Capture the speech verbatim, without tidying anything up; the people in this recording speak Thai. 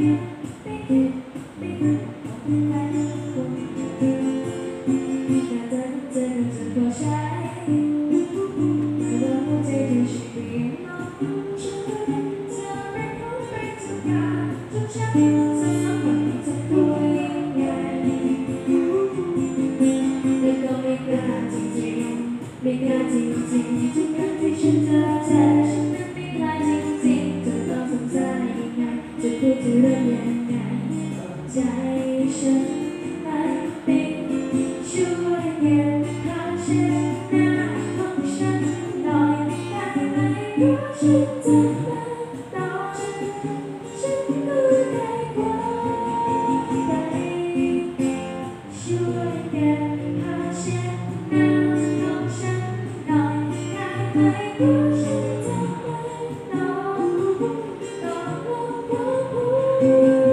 ไม่กล้าจริงๆทุกครั้งที่ฉันเจอเธอฉันนั้นไม่กล้าจริงๆจะต้องทำใจยังไงจะพูดจะเรื่องยังไงใจฉันไม่ปิดช่วยเก็บภาพเช็ดหน้าของฉันหน่อยได้ไหมเพราะฉันจะมาตอนฉันก็ได้กว่าไปช่วยเก็บภาพเช็ดหน้าของฉันหน่อยได้ไหมเพราะฉันจะมาตอนตอนตอน